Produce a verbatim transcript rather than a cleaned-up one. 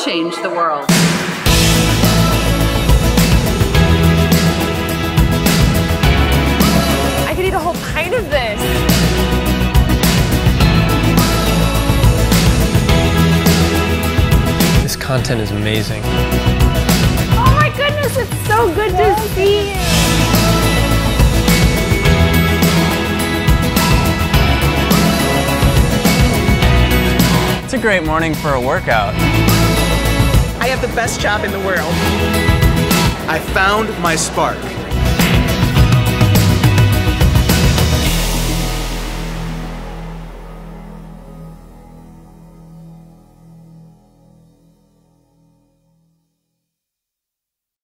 change the world. I could eat a whole pint of this. This content is amazing. Oh my goodness, it's so good to see you. It's a great morning for a workout. I have the best job in the world. I found my spark.